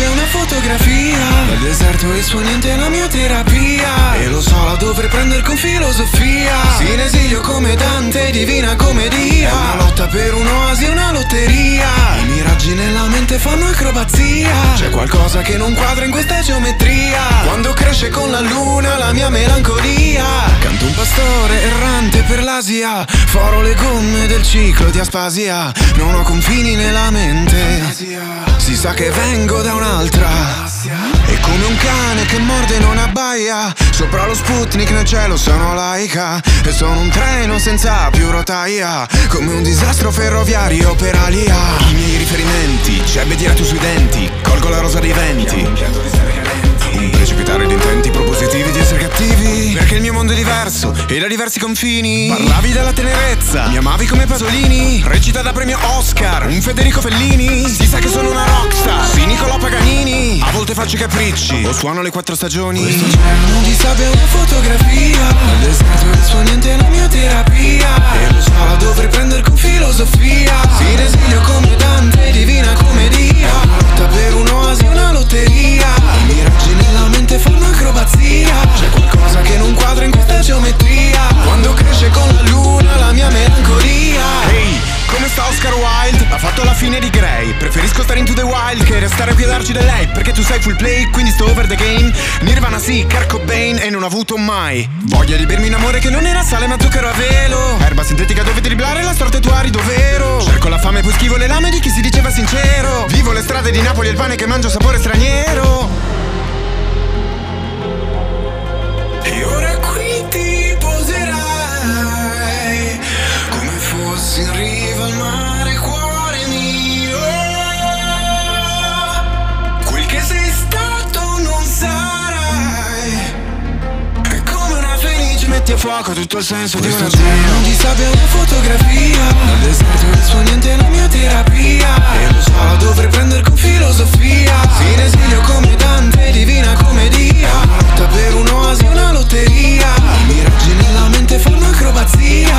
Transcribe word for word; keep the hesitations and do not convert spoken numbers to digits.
sabbia è una fotografia, dal deserto il suo niente è la mia terapia. E lo so, la dovrei prendere con filosofia. Sì, in esilio come Dante, divina commedia. È una lotta per un'oasi, una lotteria. I miraggi nella mente fanno acrobazia. C'è qualcosa che non quadra in questa geometria. Quando cresce con la luna la mia melancolia. Canto un pastore errante per l'Asia. Foro le gomme del ciclo di Aspasia. Non ho confini nella mente. Si sa che vengo da un'altra. E come un cane che morde non abbaia. Sopra lo Sputnik nel cielo sono laica. E sono un treno senza più rotaia. Come un disastro ferroviario per Alia. I miei riferimenti, c'ebbe tirato sui denti. Colgo la rosa dei venti. Un precipitare di intenti propositivi di essere cattivi. Perché il mio mondo è diverso e da diversi confini. Parlavi della tenerezza, mi amavi come Pasolini. Recita da premio Oscar, un Federico Fellini. Si sa che sono una rockstar, sì Nicolò Paganini. A volte faccio i capricci, o suono le quattro stagioni. Questo cielo di sabbia è una fotografia, al deserto il suo niente è la mia terapia. E lo so, la dovrei prendere con filosofia. Sì, in esilio come Dante, divina commedia. Una lotta per un'oasi, una lotteria. I miraggi nella mente fanno acrobazia. C'è qualcosa che non quadra in questa geometria. Quando cresce con la luna la mia melancolia. Ehi, come sta Oscar Wilde? Ha fatto la fine di Grey. Preferisco stare into the wild che restare qui a darci del lei. Perché tu sei full play, quindi sto over the game. Nirvana sì, Kurt Cobain e non ho avuto mai voglia di bermi un amore che non era sale ma zucchero a velo. Erba sintetica dove driblare la sorte tua arido vero. Cerco la fame poi schivo le lame di chi si diceva sincero. Vivo le strade di Napoli e il pane che mangio sapore straniero. E ora qui ti poserai come fossi in riva al mare, cuore mio. Quel che sei stato non sarai. È come una fenice, metti a fuoco tutto il senso di una giro di sabbia, una fotografia. Al deserto il suo niente è la mia terapia. E lo so, la dovrei prendere con filosofia. Sì, in esilio come Dante, divina commedia. Una lotta per un'oasi, una lotteria. I miraggi nella mente fanno acrobazia.